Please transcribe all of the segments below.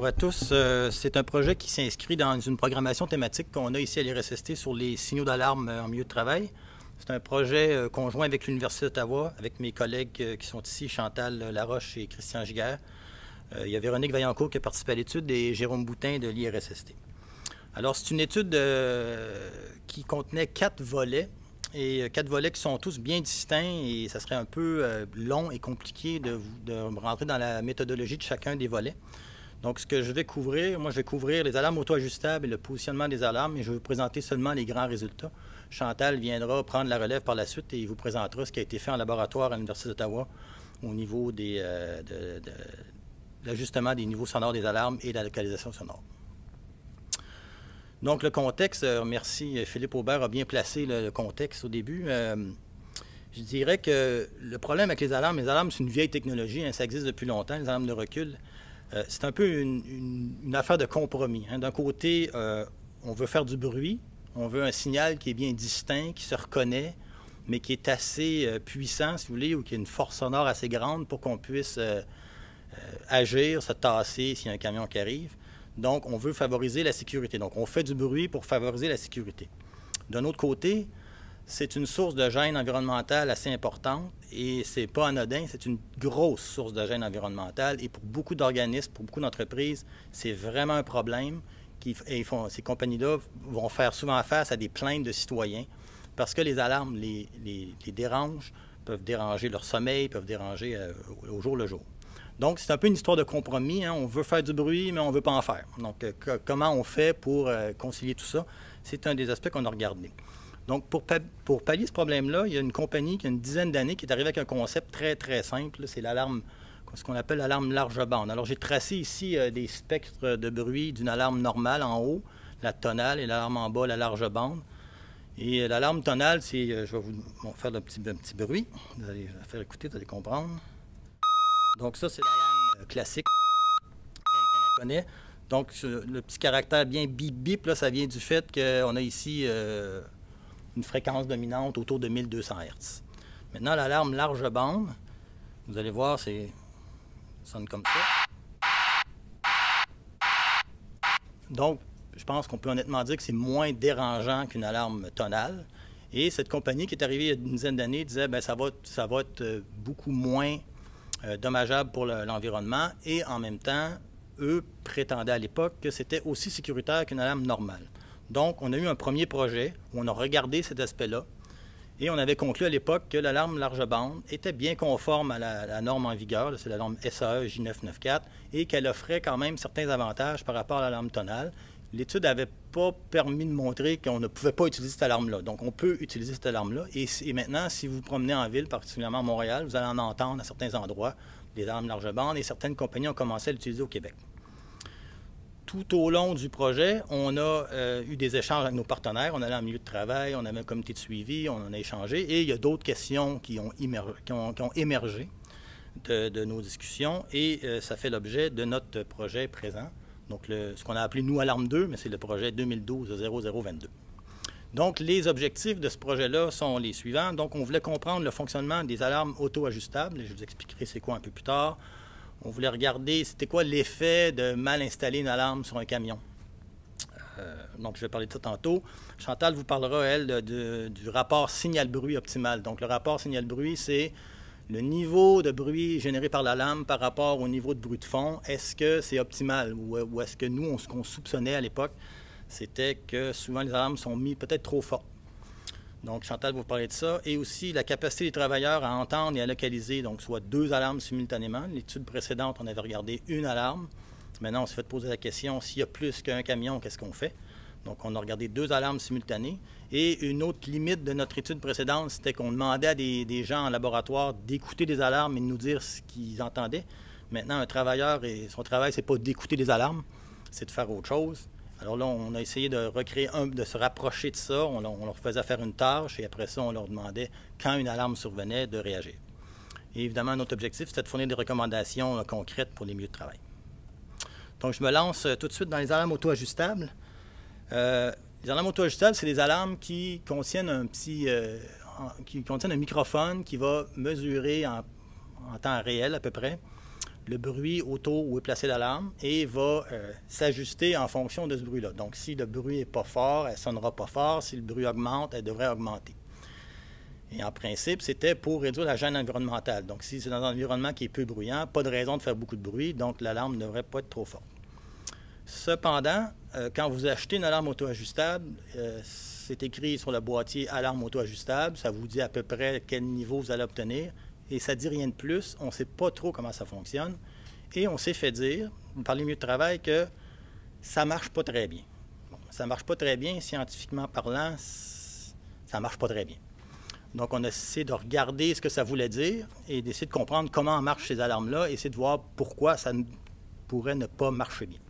Bonjour à tous. C'est un projet qui s'inscrit dans une programmation thématique qu'on a ici à l'IRSST sur les signaux d'alarme en milieu de travail. C'est un projet conjoint avec l'Université d'Ottawa, avec mes collègues qui sont ici, Chantal Laroche et Christian Giguère. Il y a Véronique Vaillancourt qui a participé à l'étude et Jérôme Boutin de l'IRSST. Alors, c'est une étude qui contenait 4 volets, et 4 volets qui sont tous bien distincts, et ça serait un peu long et compliqué de rentrer dans la méthodologie de chacun des volets. Donc, ce que je vais couvrir, moi, je vais couvrir les alarmes auto-ajustables et le positionnement des alarmes, et je vais vous présenter seulement les grands résultats. Chantal viendra prendre la relève par la suite et il vous présentera ce qui a été fait en laboratoire à l'Université d'Ottawa au niveau de l'ajustement des niveaux sonores des alarmes et de la localisation sonore. Donc, le contexte, merci, Philippe Aubert a bien placé le contexte au début. Je dirais que le problème avec les alarmes, c'est une vieille technologie, hein, ça existe depuis longtemps, les alarmes de recul. C'est un peu une affaire de compromis. Hein. D'un côté, on veut faire du bruit, on veut un signal qui est bien distinct, qui se reconnaît, mais qui est assez puissant, si vous voulez, ou qui a une force sonore assez grande pour qu'on puisse agir, se tasser s'il y a un camion qui arrive. Donc, on veut favoriser la sécurité. Donc, on fait du bruit pour favoriser la sécurité. D'un autre côté, c'est une source de gêne environnementale assez importante et c'est pas anodin, c'est une grosse source de gêne environnementale et pour beaucoup d'organismes, pour beaucoup d'entreprises, c'est vraiment un problème. Ces compagnies-là vont faire souvent face à des plaintes de citoyens parce que les alarmes les dérangent, peuvent déranger leur sommeil, peuvent déranger au jour le jour. Donc, c'est un peu une histoire de compromis. Hein. On veut faire du bruit, mais on ne veut pas en faire. Donc, comment on fait pour concilier tout ça? C'est un des aspects qu'on a regardé. Donc, pour pallier ce problème-là, il y a une compagnie qui a une dizaine d'années qui est arrivée avec un concept très, très simple. C'est l'alarme, ce qu'on appelle l'alarme large bande. Alors, j'ai tracé ici des spectres de bruit d'une alarme normale en haut, la tonale, et l'alarme en bas, la large bande. Et l'alarme tonale, c'est, je vais vous faire un petit bruit. Vous allez faire écouter, vous allez comprendre. Donc ça, c'est l'alarme classique qu'on connaît. Donc le petit caractère bien bip-bip, là, ça vient du fait qu'on a ici une fréquence dominante autour de 1200 Hz. Maintenant, l'alarme large bande, vous allez voir, ça sonne comme ça. Donc, je pense qu'on peut honnêtement dire que c'est moins dérangeant qu'une alarme tonale. Et cette compagnie qui est arrivée il y a une dizaine d'années disait, bien, ça va être beaucoup moins dommageable pour l'environnement et en même temps, eux prétendaient à l'époque que c'était aussi sécuritaire qu'une alarme normale. Donc, on a eu un premier projet où on a regardé cet aspect-là et on avait conclu à l'époque que l'alarme large bande était bien conforme à la norme en vigueur, c'est la norme SAE J994, et qu'elle offrait quand même certains avantages par rapport à l'alarme tonale. L'étude n'avait pas permis de montrer qu'on ne pouvait pas utiliser cette alarme-là. Donc, on peut utiliser cette alarme-là. Et maintenant, si vous vous promenez en ville, particulièrement à Montréal, vous allez en entendre à certains endroits des alarmes large bande et certaines compagnies ont commencé à l'utiliser au Québec. Tout au long du projet, on a eu des échanges avec nos partenaires. On allait en milieu de travail, on avait un comité de suivi, on en a échangé. Et il y a d'autres questions qui ont émergé de nos discussions. Et ça fait l'objet de notre projet présent. Donc, ce qu'on a appelé, nous, Alarme 2, mais c'est le projet 2012-0022. Donc, les objectifs de ce projet-là sont les suivants. Donc, on voulait comprendre le fonctionnement des alarmes auto-ajustables. Je vous expliquerai c'est quoi un peu plus tard. On voulait regarder c'était quoi l'effet de mal installer une alarme sur un camion. Donc, je vais parler de ça tantôt. Chantal vous parlera, elle, du rapport signal-bruit optimal. Donc, le rapport signal-bruit, c'est le niveau de bruit généré par la lame par rapport au niveau de bruit de fond, est-ce que c'est optimal ou est-ce que nous, ce qu'on soupçonnait à l'époque, c'était que souvent les alarmes sont mises peut-être trop fortes. Donc, Chantal va vous parler de ça. Et aussi la capacité des travailleurs à entendre et à localiser, donc soit 2 alarmes simultanément. L'étude précédente, on avait regardé une alarme. Maintenant, on s'est fait poser la question, s'il y a plus qu'un camion, qu'est-ce qu'on fait? Donc, on a regardé 2 alarmes simultanées. Et une autre limite de notre étude précédente, c'était qu'on demandait à des gens en laboratoire d'écouter des alarmes et de nous dire ce qu'ils entendaient. Maintenant, un travailleur, son travail, c'est pas d'écouter des alarmes, c'est de faire autre chose. Alors là, on a essayé de recréer de se rapprocher de ça. On leur faisait faire une tâche et après ça, on leur demandait, quand une alarme survenait, de réagir. Et évidemment, notre objectif, c'était de fournir des recommandations concrètes pour les milieux de travail. Donc, je me lance tout de suite dans les alarmes auto-ajustables. Les alarmes auto-ajustables, c'est des alarmes qui contiennent un microphone qui va mesurer en temps réel à peu près le bruit autour où est placée l'alarme et va s'ajuster en fonction de ce bruit-là. Donc, si le bruit n'est pas fort, elle ne sonnera pas fort. Si le bruit augmente, elle devrait augmenter. Et en principe, c'était pour réduire la gêne environnementale. Donc, si c'est dans un environnement qui est peu bruyant, pas de raison de faire beaucoup de bruit, donc l'alarme ne devrait pas être trop forte. Cependant, quand vous achetez une alarme auto-ajustable, c'est écrit sur le boîtier « Alarme auto-ajustable », ça vous dit à peu près quel niveau vous allez obtenir, et ça ne dit rien de plus, on ne sait pas trop comment ça fonctionne, et on s'est fait dire, par les milieux de travail, que ça ne marche pas très bien. Bon, ça ne marche pas très bien, scientifiquement parlant, ça ne marche pas très bien. Donc, on a essayé de regarder ce que ça voulait dire et d'essayer de comprendre comment marchent ces alarmes-là et essayer de voir pourquoi ça pourrait ne pas marcher bien.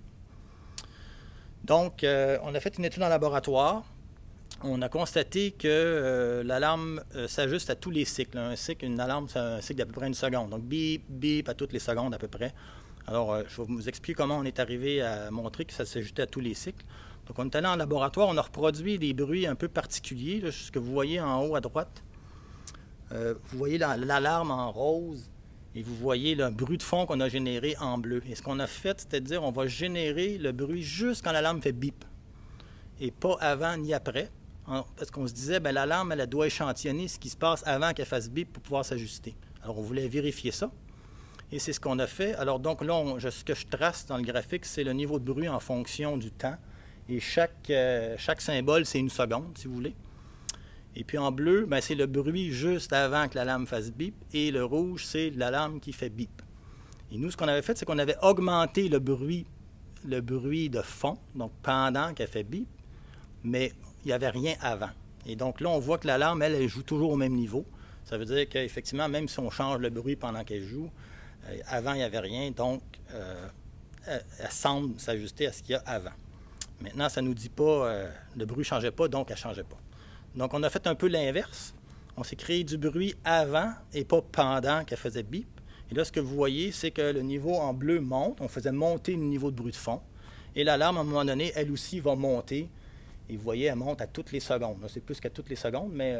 Donc, on a fait une étude en laboratoire. On a constaté que l'alarme s'ajuste à tous les cycles. Un cycle, une alarme, c'est un cycle d'à peu près 1 seconde. Donc, bip, bip à toutes les secondes à peu près. Alors, je vais vous expliquer comment on est arrivé à montrer que ça s'ajustait à tous les cycles. Donc, on est allé en laboratoire, on a reproduit des bruits un peu particuliers, là, ce que vous voyez en haut à droite. Vous voyez l'alarme en rose et vous voyez le bruit de fond qu'on a généré en bleu. Et ce qu'on a fait, c'est-à-dire on va générer le bruit juste quand l'alarme fait bip et pas avant ni après. Parce qu'on se disait, bien, l'alarme, elle doit échantillonner ce qui se passe avant qu'elle fasse bip pour pouvoir s'ajuster. Alors, on voulait vérifier ça. Et c'est ce qu'on a fait. Alors, donc là, ce que je trace dans le graphique, c'est le niveau de bruit en fonction du temps. Et chaque symbole, c'est 1 seconde, si vous voulez. Et puis en bleu, c'est le bruit juste avant que l'alarme fasse bip. Et le rouge, c'est l'alarme qui fait bip. Et nous, ce qu'on avait fait, c'est qu'on avait augmenté le bruit de fond, donc pendant qu'elle fait bip, mais il n'y avait rien avant. Et donc là, on voit que l'alarme, elle joue toujours au même niveau. Ça veut dire qu'effectivement, même si on change le bruit pendant qu'elle joue, avant, il n'y avait rien, donc elle semble s'ajuster à ce qu'il y a avant. Maintenant, ça ne nous dit pas, le bruit ne changeait pas, donc elle ne changeait pas. Donc, on a fait un peu l'inverse. On s'est créé du bruit avant et pas pendant qu'elle faisait bip. Et là, ce que vous voyez, c'est que le niveau en bleu monte. On faisait monter le niveau de bruit de fond. Et l'alarme, à un moment donné, elle aussi va monter. Et vous voyez, elle monte à toutes les secondes. C'est plus qu'à toutes les secondes, mais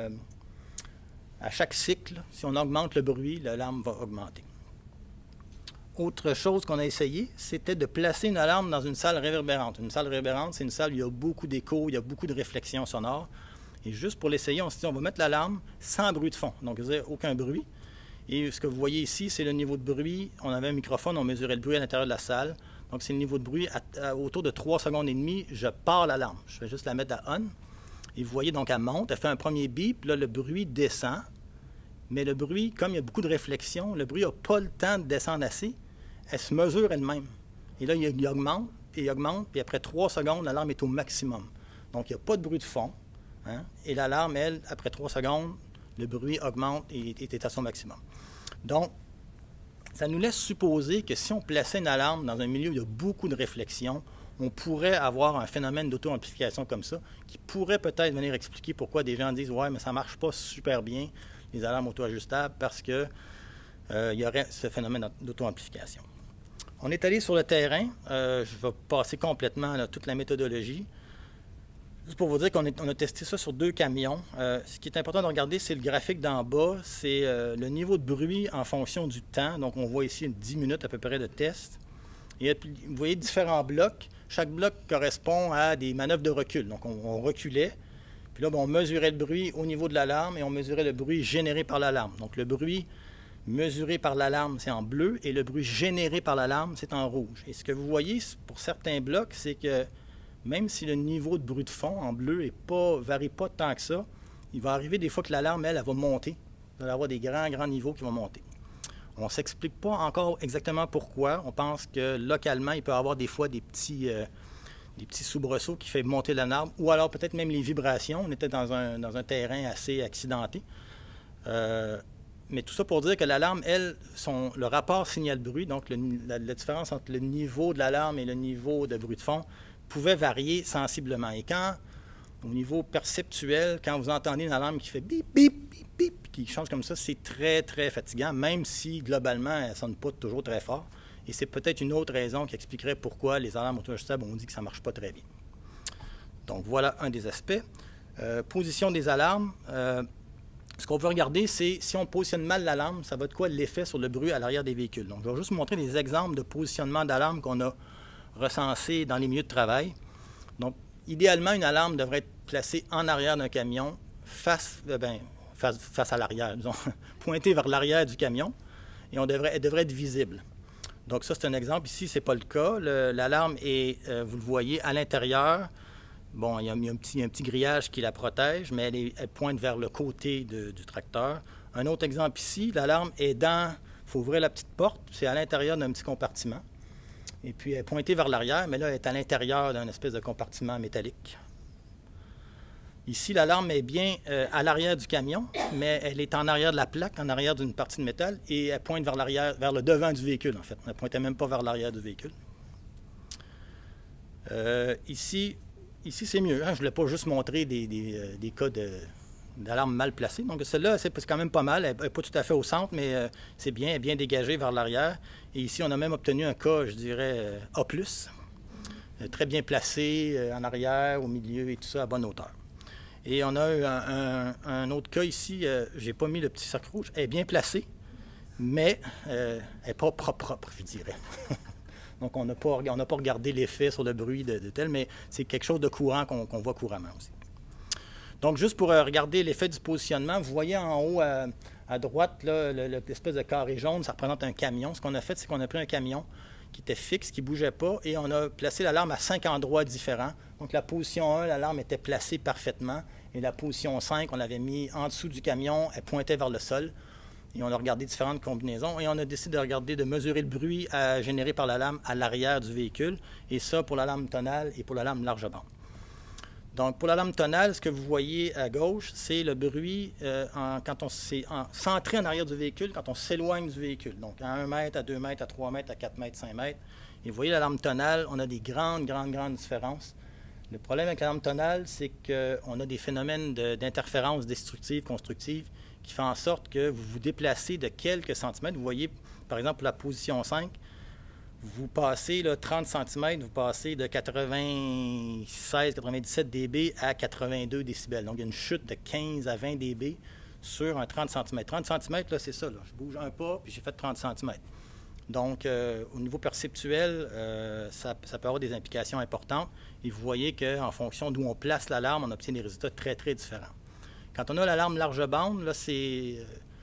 à chaque cycle, si on augmente le bruit, l'alarme va augmenter. Autre chose qu'on a essayé, c'était de placer une alarme dans une salle réverbérante. Une salle réverbérante, c'est une salle où il y a beaucoup d'écho, il y a beaucoup de réflexions sonores. Et juste pour l'essayer, on s'est dit, on va mettre l'alarme sans bruit de fond. Donc, vous n'avez aucun bruit. Et ce que vous voyez ici, c'est le niveau de bruit. On avait un microphone, on mesurait le bruit à l'intérieur de la salle. Donc, c'est le niveau de bruit autour de 3 secondes et demie. Je pars l'alarme. Je vais juste la mettre à on. Et vous voyez, donc, elle monte. Elle fait un premier bip. Là, le bruit descend. Mais le bruit, comme il y a beaucoup de réflexion, le bruit n'a pas le temps de descendre assez. Elle se mesure elle-même. Et là, il augmente, et il augmente. Puis après 3 secondes, l'alarme est au maximum. Donc, il n'y a pas de bruit de fond. Hein? Et l'alarme, elle, après 3 secondes, le bruit augmente et est à son maximum. Donc, ça nous laisse supposer que si on plaçait une alarme dans un milieu où il y a beaucoup de réflexion, on pourrait avoir un phénomène d'auto-amplification comme ça, qui pourrait peut-être venir expliquer pourquoi des gens disent « Ouais, mais ça ne marche pas super bien, les alarmes auto-ajustables, parce qu'il y aurait ce phénomène d'auto-amplification. » On est allé sur le terrain. Je vais passer complètement toute la méthodologie. Juste pour vous dire qu'on a testé ça sur 2 camions. Ce qui est important de regarder, c'est le graphique d'en bas. C'est le niveau de bruit en fonction du temps. Donc, on voit ici 10 minutes à peu près de test. Et vous voyez différents blocs. Chaque bloc correspond à des manœuvres de recul. Donc, on reculait. Puis là, on mesurait le bruit au niveau de l'alarme et on mesurait le bruit généré par l'alarme. Donc, le bruit mesuré par l'alarme, c'est en bleu. Et le bruit généré par l'alarme, c'est en rouge. Et ce que vous voyez pour certains blocs, c'est que même si le niveau de bruit de fond en bleu ne varie pas tant que ça, il va arriver des fois que l'alarme, elle va monter. Vous allez avoir des grands niveaux qui vont monter. On ne s'explique pas encore exactement pourquoi. On pense que localement, il peut y avoir des fois des petits soubresauts qui font monter l'alarme, ou alors peut-être même les vibrations. On était dans un terrain assez accidenté. Mais tout ça pour dire que l'alarme, elle, le rapport signal-bruit, donc la différence entre le niveau de l'alarme et le niveau de bruit de fond, pouvait varier sensiblement. Et au niveau perceptuel, quand vous entendez une alarme qui fait bip, bip, bip, bip, qui change comme ça, c'est très, très fatigant, même si, globalement, elle ne sonne pas toujours très fort. Et c'est peut-être une autre raison qui expliquerait pourquoi les alarmes auto-ajustables, on dit que ça ne marche pas très bien. Donc, voilà un des aspects. Position des alarmes. ce qu'on veut regarder, c'est si on positionne mal l'alarme, ça va être quoi l'effet sur le bruit à l'arrière des véhicules. Donc, je vais juste vous montrer des exemples de positionnement d'alarme qu'on a recensés dans les milieux de travail. Donc, idéalement, une alarme devrait être placée en arrière d'un camion, face à l'arrière, disons, pointée vers l'arrière du camion, et elle devrait être visible. Donc, ça, c'est un exemple. Ici, ce n'est pas le cas. L'alarme est, vous le voyez, à l'intérieur. Bon, il y a un petit grillage qui la protège, mais elle pointe vers le côté du tracteur. Un autre exemple ici, l'alarme est dans... Il faut ouvrir la petite porte, c'est à l'intérieur d'un petit compartiment. Et puis, elle est pointée vers l'arrière, mais là, elle est à l'intérieur d'un espèce de compartiment métallique. Ici, l'alarme est bien à l'arrière du camion, mais elle est en arrière de la plaque, en arrière d'une partie de métal, et elle pointe vers l'arrière, vers le devant du véhicule, en fait. Elle ne pointait même pas vers l'arrière du véhicule. Ici, c'est mieux. Hein? Je ne voulais pas juste montrer des cas d'alarme mal placée. Donc, celle-là, c'est quand même pas mal. Elle n'est pas tout à fait au centre, mais c'est bien, elle est bien dégagée vers l'arrière. Et ici, on a même obtenu un cas, je dirais, A+, très bien placé, en arrière, au milieu et tout ça, à bonne hauteur. Et on a eu un autre cas ici, je n'ai pas mis le petit cercle rouge, elle est bien placée, mais elle n'est pas propre, je dirais. Donc, on n'a pas regardé l'effet sur le bruit de tel, mais c'est quelque chose de courant qu'on voit couramment aussi. Donc, juste pour regarder l'effet du positionnement, vous voyez en haut à droite, l'espèce de carré jaune, ça représente un camion. Ce qu'on a fait, c'est qu'on a pris un camion qui était fixe, qui ne bougeait pas, et on a placé l'alarme à 5 endroits différents. Donc, la position 1, l'alarme était placée parfaitement, et la position 5, on l'avait mis en dessous du camion, elle pointait vers le sol. Et on a regardé différentes combinaisons, et on a décidé de mesurer le bruit généré par l'alarme à l'arrière du véhicule, et ça pour l'alarme tonale et pour l'alarme large bande. Donc, pour l'alarme tonale, ce que vous voyez à gauche, c'est le bruit quand on s'est centré en arrière du véhicule, quand on s'éloigne du véhicule. Donc, à 1 mètre, à 2 mètres, à 3 mètres, à 4 mètres, 5 mètres. Et vous voyez, l'alarme tonale, on a des grandes différences. Le problème avec l'alarme tonale, c'est qu'on a des phénomènes d'interférence destructive, constructive, qui font en sorte que vous vous déplacez de quelques centimètres. Vous voyez, par exemple, pour la position 5, vous passez là, 30 cm, vous passez de 96-97 dB à 82 décibels. Donc, il y a une chute de 15 à 20 dB sur un 30 cm. 30 cm, là, c'est ça. Là. Je bouge un pas, puis j'ai fait 30 cm. Donc, au niveau perceptuel, ça peut avoir des implications importantes. Et vous voyez qu'en fonction d'où on place l'alarme, on obtient des résultats très, très différents. Quand on a l'alarme large bande, là, c'est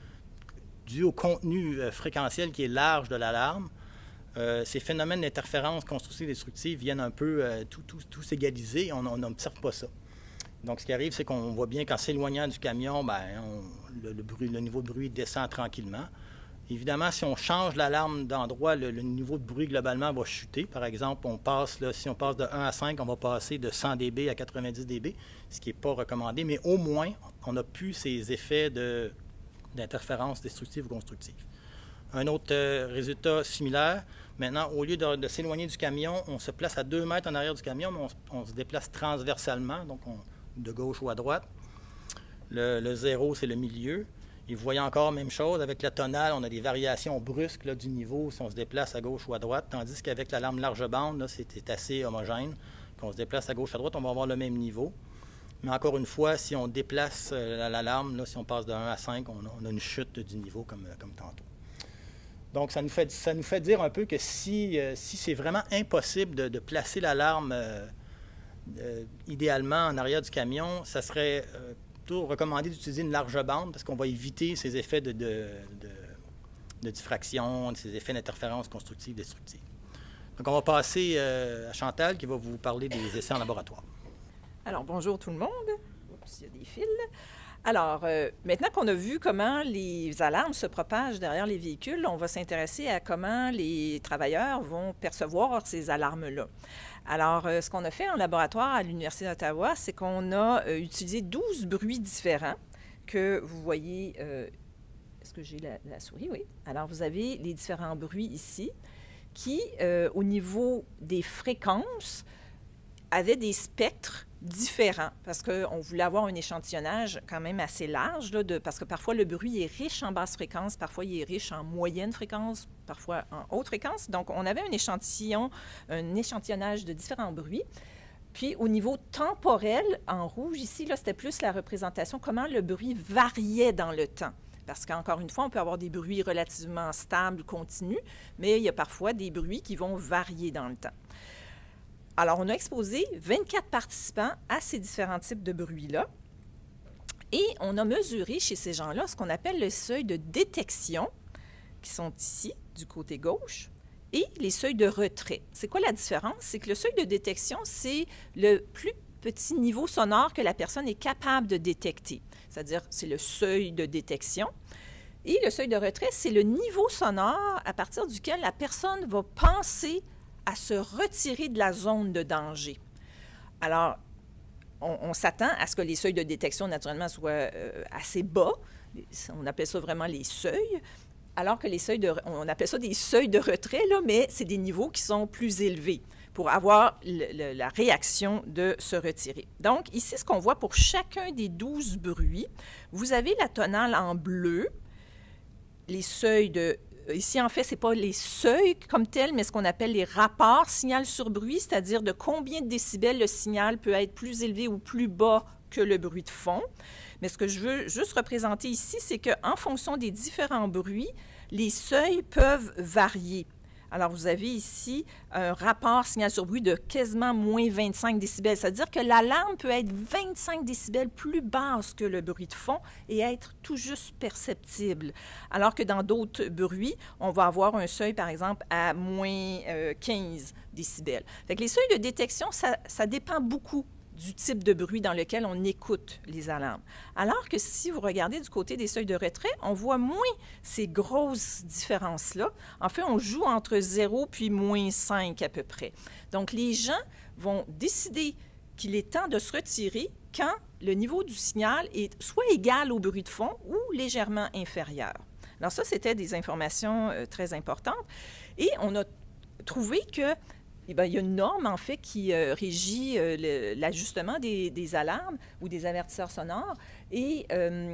dû au contenu fréquentiel qui est large de l'alarme. Ces phénomènes d'interférence constructive et destructive viennent un peu tout s'égaliser. On n'observe pas ça. Donc, ce qui arrive, c'est qu'on voit bien qu'en s'éloignant du camion, le niveau de bruit descend tranquillement. Évidemment, si on change l'alarme d'endroit, le niveau de bruit globalement va chuter. Par exemple, si on passe de 1 à 5, on va passer de 100 dB à 90 dB, ce qui n'est pas recommandé, mais au moins, on n'a plus ces effets d'interférence destructive ou constructive. Un autre résultat similaire, maintenant, au lieu de s'éloigner du camion, on se place à 2 mètres en arrière du camion, mais on se déplace transversalement, donc de gauche ou à droite. Le 0, c'est le milieu. Et vous voyez encore même chose, avec la tonale, on a des variations brusques là, du niveau si on se déplace à gauche ou à droite, tandis qu'avec l'alarme large bande, c'est assez homogène. Qu'on se déplace à gauche ou à droite, on va avoir le même niveau. Mais encore une fois, si on déplace l'alarme, si on passe de 1 à 5, on a une chute du niveau comme tantôt. Donc, ça nous fait dire un peu que si c'est vraiment impossible de placer l'alarme idéalement en arrière du camion, ça serait plutôt recommandé d'utiliser une large bande parce qu'on va éviter ces effets de diffraction, ces effets d'interférence constructive, destructive. Donc, on va passer à Chantal qui va vous parler des essais en laboratoire. Alors, bonjour tout le monde. Oups, il y a des fils. Alors, maintenant qu'on a vu comment les alarmes se propagent derrière les véhicules, on va s'intéresser à comment les travailleurs vont percevoir ces alarmes-là. Alors, ce qu'on a fait en laboratoire à l'Université d'Ottawa, c'est qu'on a utilisé 12 bruits différents que vous voyez. Est-ce que j'ai la souris? Oui. Alors, vous avez les différents bruits ici qui, au niveau des fréquences, avaient des spectres différents parce qu'on voulait avoir un échantillonnage quand même assez large, là, parce que parfois le bruit est riche en basse fréquence, parfois il est riche en moyenne fréquence, parfois en haute fréquence. Donc, on avait un échantillonnage de différents bruits Puis, au niveau temporel, en rouge, ici, là, c'était plus la représentation, comment le bruit variait dans le temps. Parce qu'encore une fois, on peut avoir des bruits relativement stables, continus, mais il y a parfois des bruits qui vont varier dans le temps. Alors, on a exposé 24 participants à ces différents types de bruits-là. Et on a mesuré chez ces gens-là ce qu'on appelle le seuil de détection, qui sont ici, du côté gauche, et les seuils de retrait. C'est quoi la différence? C'est que le seuil de détection, c'est le plus petit niveau sonore que la personne est capable de détecter. C'est-à-dire, c'est le seuil de détection. Et le seuil de retrait, c'est le niveau sonore à partir duquel la personne va penser à se retirer de la zone de danger. Alors, on s'attend à ce que les seuils de détection, naturellement, soient assez bas. On appelle ça vraiment les seuils. Alors que les seuils on appelle ça des seuils de retrait, là, mais c'est des niveaux qui sont plus élevés pour avoir la réaction de se retirer. Donc, ici, ce qu'on voit pour chacun des 12 bruits, vous avez la tonale en bleu, les seuils de... Ici, en fait, ce n'est pas les seuils comme tels, mais ce qu'on appelle les rapports signal sur bruit, c'est-à-dire de combien de décibels le signal peut être plus élevé ou plus bas que le bruit de fond. Mais ce que je veux juste représenter ici, c'est qu'en fonction des différents bruits, les seuils peuvent varier. Alors, vous avez ici un rapport signal sur bruit de quasiment moins 25 décibels. C'est-à-dire que l'alarme peut être 25 décibels plus basse que le bruit de fond et être tout juste perceptible. Alors que dans d'autres bruits, on va avoir un seuil, par exemple, à moins 15 décibels. Fait que les seuils de détection, ça dépend beaucoup du type de bruit dans lequel on écoute les alarmes. Alors que si vous regardez du côté des seuils de retrait, on voit moins ces grosses différences-là. En fait, on joue entre 0 puis moins 5 à peu près. Donc, les gens vont décider qu'il est temps de se retirer quand le niveau du signal est soit égal au bruit de fond ou légèrement inférieur. Alors ça, c'était des informations très importantes. Et on a trouvé que il y a une norme, en fait, qui régit l'ajustement des alarmes ou des avertisseurs sonores et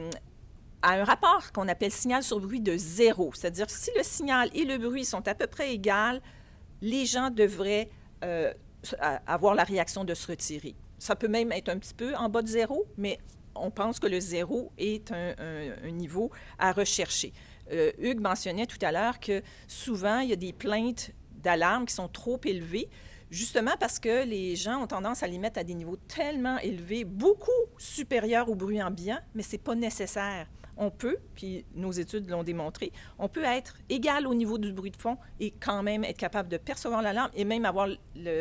a un rapport qu'on appelle signal sur bruit de 0. C'est-à-dire que si le signal et le bruit sont à peu près égaux, les gens devraient avoir la réaction de se retirer. Ça peut même être un petit peu en bas de 0, mais on pense que le 0 est un niveau à rechercher. Hugues mentionnait tout à l'heure que souvent, il y a des plaintes d'alarmes qui sont trop élevées, justement parce que les gens ont tendance à les mettre à des niveaux tellement élevés, beaucoup supérieurs au bruit ambiant, mais ce n'est pas nécessaire. On peut, puis nos études l'ont démontré, on peut être égal au niveau du bruit de fond et quand même être capable de percevoir l'alarme et même avoir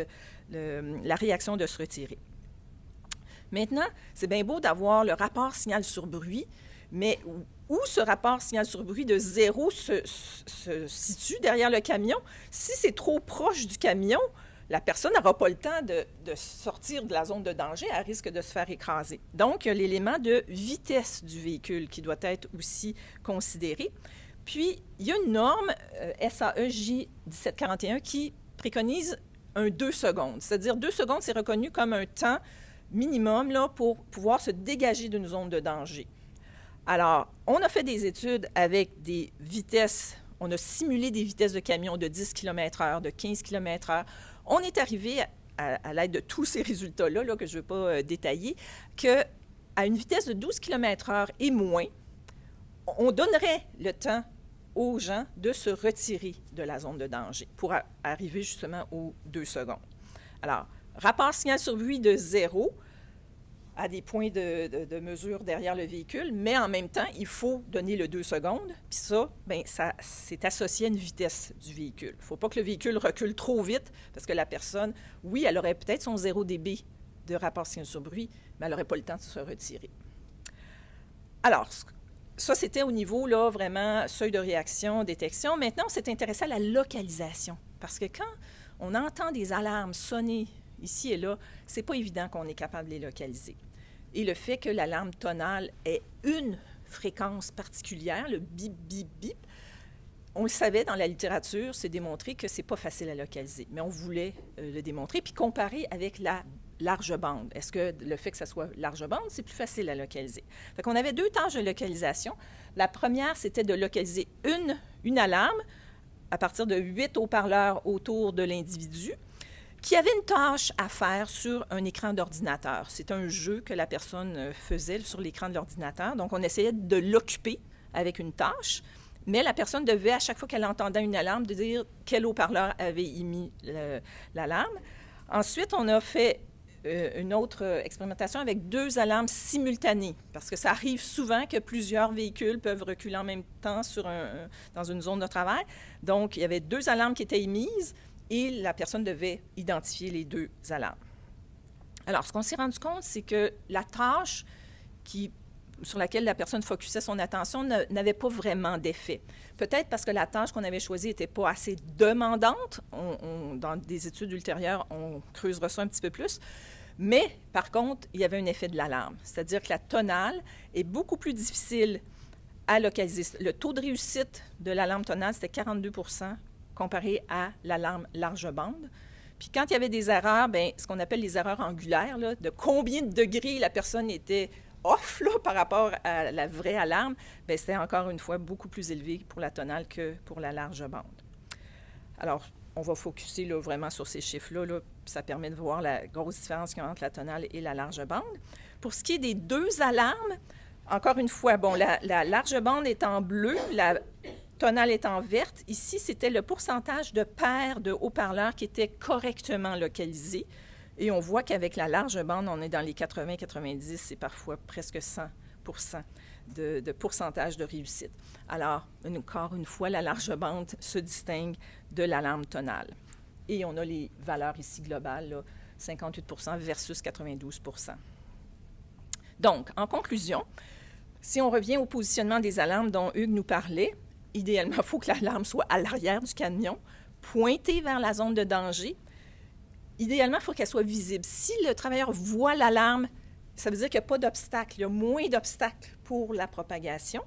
la réaction de se retirer. Maintenant, c'est bien beau d'avoir le rapport signal sur bruit, mais où ce rapport signal sur bruit de 0 se situe derrière le camion. Si c'est trop proche du camion, la personne n'aura pas le temps de sortir de la zone de danger, elle risque de se faire écraser. Donc, il y a l'élément de vitesse du véhicule qui doit être aussi considéré. Puis, il y a une norme SAE-J 1741 qui préconise un 2 secondes. C'est-à-dire 2 secondes, c'est reconnu comme un temps minimum là, pour pouvoir se dégager d'une zone de danger. Alors, on a fait des études avec des vitesses, on a simulé des vitesses de camion de 10 km/h, de 15 km/h. On est arrivé, à l'aide de tous ces résultats-là, là, que je ne veux pas détailler, qu'à une vitesse de 12 km/h et moins, on donnerait le temps aux gens de se retirer de la zone de danger pour arriver justement aux 2 secondes. Alors, rapport signal sur bruit de 0 à des points de mesure derrière le véhicule, mais en même temps, il faut donner le 2 secondes. Puis ça, bien, c'est associé à une vitesse du véhicule. Il ne faut pas que le véhicule recule trop vite, parce que la personne, oui, elle aurait peut-être son 0 dB de rapport signal sur bruit, mais elle n'aurait pas le temps de se retirer. Alors, ça, c'était au niveau, là, vraiment, seuil de réaction, détection. Maintenant, on s'est intéressé à la localisation, parce que quand on entend des alarmes sonner ici et là, ce n'est pas évident qu'on est capable de les localiser. Et le fait que l'alarme tonale ait une fréquence particulière, le bip, bip, bip, on le savait dans la littérature, c'est démontré que ce n'est pas facile à localiser, mais on voulait le démontrer, puis comparer avec la large bande. Est-ce que le fait que ça soit large bande, c'est plus facile à localiser? Fait qu'on avait 2 tâches de localisation. La première, c'était de localiser une alarme à partir de 8 haut-parleurs autour de l'individu. qui avait une tâche à faire sur un écran d'ordinateur. C'est un jeu que la personne faisait sur l'écran de l'ordinateur. Donc, on essayait de l'occuper avec une tâche, mais la personne devait, à chaque fois qu'elle entendait une alarme, de dire quel haut-parleur avait émis l'alarme. Ensuite, on a fait une autre expérimentation avec 2 alarmes simultanées, parce que ça arrive souvent que plusieurs véhicules peuvent reculer en même temps dans une zone de travail. Donc, il y avait 2 alarmes qui étaient émises, et la personne devait identifier les 2 alarmes. Alors, ce qu'on s'est rendu compte, c'est que la tâche sur laquelle la personne focusait son attention n'avait pas vraiment d'effet. Peut-être parce que la tâche qu'on avait choisie n'était pas assez demandante. Dans des études ultérieures, on creusera ça un petit peu plus. Mais, par contre, il y avait un effet de l'alarme. C'est-à-dire que la tonale est beaucoup plus difficile à localiser. Le taux de réussite de l'alarme tonale, c'était 42 % comparé à l'alarme large bande. Puis quand il y avait des erreurs, bien, ce qu'on appelle les erreurs angulaires, là, de combien de degrés la personne était off là, par rapport à la vraie alarme, bien, c'était encore une fois beaucoup plus élevé pour la tonale que pour la large bande. Alors, on va focuser là, vraiment sur ces chiffres-là. Là, ça permet de voir la grosse différence qu'il y a entre la tonale et la large bande. Pour ce qui est des 2 alarmes, encore une fois, bon, la large bande est en bleu, la tonale est en verte. Ici, c'était le pourcentage de paires de haut-parleurs qui étaient correctement localisés. Et on voit qu'avec la large bande, on est dans les 80-90 et parfois presque 100 % de pourcentage de réussite. Alors, encore une fois, la large bande se distingue de l'alarme tonale. Et on a les valeurs ici globales, là, 58 % versus 92 %. Donc, en conclusion, si on revient au positionnement des alarmes dont Hugues nous parlait, idéalement, il faut que l'alarme soit à l'arrière du camion, pointée vers la zone de danger. Idéalement, il faut qu'elle soit visible. Si le travailleur voit l'alarme, ça veut dire qu'il n'y a pas d'obstacle. Il y a moins d'obstacles pour la propagation,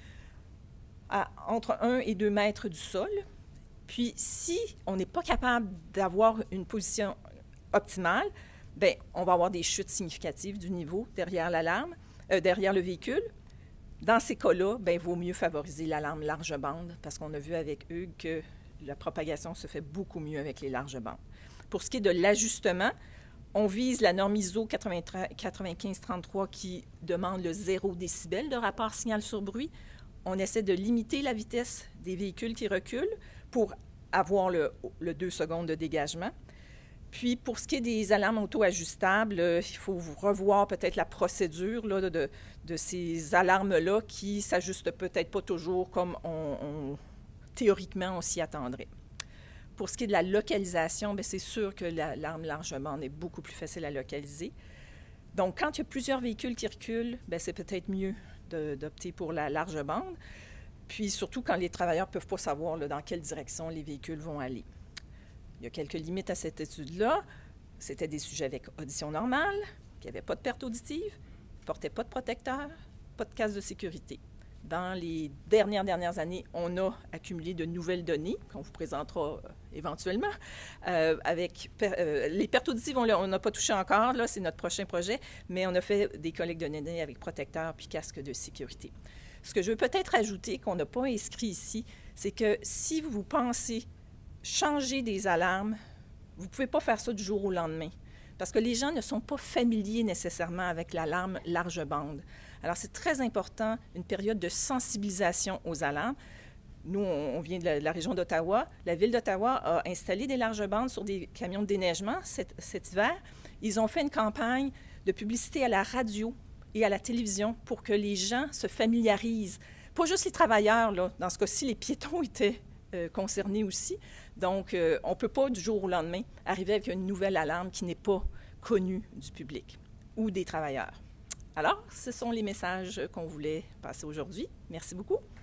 entre 1 et 2 mètres du sol. Puis, si on n'est pas capable d'avoir une position optimale, bien, on va avoir des chutes significatives du niveau derrière l'alarme, derrière le véhicule. Dans ces cas-là, bien, il vaut mieux favoriser l'alarme large bande parce qu'on a vu avec Hugues que la propagation se fait beaucoup mieux avec les larges bandes. Pour ce qui est de l'ajustement, on vise la norme ISO 9533 qui demande le 0 décibel de rapport signal sur bruit. On essaie de limiter la vitesse des véhicules qui reculent pour avoir le 2 secondes de dégagement. Puis, pour ce qui est des alarmes auto-ajustables, il faut revoir peut-être la procédure là, de ces alarmes-là qui ne s'ajustent peut-être pas toujours comme théoriquement on s'y attendrait. Pour ce qui est de la localisation, bien, c'est sûr que l'alarme large bande est beaucoup plus facile à localiser. Donc, quand il y a plusieurs véhicules qui reculent, bien, c'est peut-être mieux d'opter pour la large bande. Puis, surtout quand les travailleurs ne peuvent pas savoir là, dans quelle direction les véhicules vont aller. Il y a quelques limites à cette étude-là. C'était des sujets avec audition normale, qui n'avaient pas de perte auditive, ne portaient pas de protecteur, pas de casque de sécurité. Dans les dernières années, on a accumulé de nouvelles données qu'on vous présentera éventuellement. Les pertes auditives, on n'a pas touché encore, là, c'est notre prochain projet, mais on a fait des collectes de données avec protecteur puis casque de sécurité. Ce que je veux peut-être ajouter, qu'on n'a pas inscrit ici, c'est que si vous pensez changer des alarmes, vous ne pouvez pas faire ça du jour au lendemain, parce que les gens ne sont pas familiers nécessairement avec l'alarme large bande. Alors, c'est très important, une période de sensibilisation aux alarmes. Nous, on vient de la région d'Ottawa. La Ville d'Ottawa a installé des larges bandes sur des camions de déneigement cet hiver. Ils ont fait une campagne de publicité à la radio et à la télévision pour que les gens se familiarisent. Pas juste les travailleurs, là. Dans ce cas-ci, les piétons étaient concernés aussi. Donc, on ne peut pas du jour au lendemain arriver avec une nouvelle alarme qui n'est pas connue du public ou des travailleurs. Alors, ce sont les messages qu'on voulait passer aujourd'hui. Merci beaucoup.